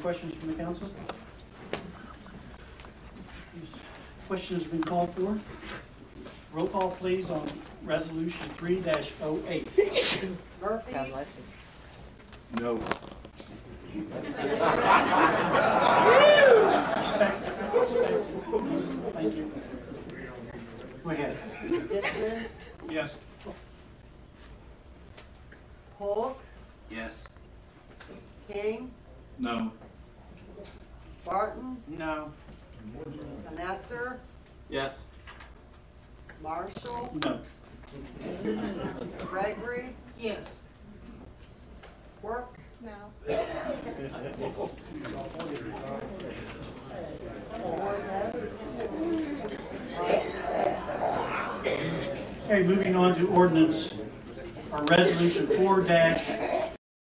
questions from the council? These questions have been called for. Roll call, please, on Resolution 3-08. Murphy? No. Respect. Thank you. Go ahead. Dishman? Yes. Polk? Yes. King? No. Barton? No. Knesser? Yes. Marshall? No. Gregory? Yes. Work? No. Okay, moving on to ordinance, or Resolution 4-09.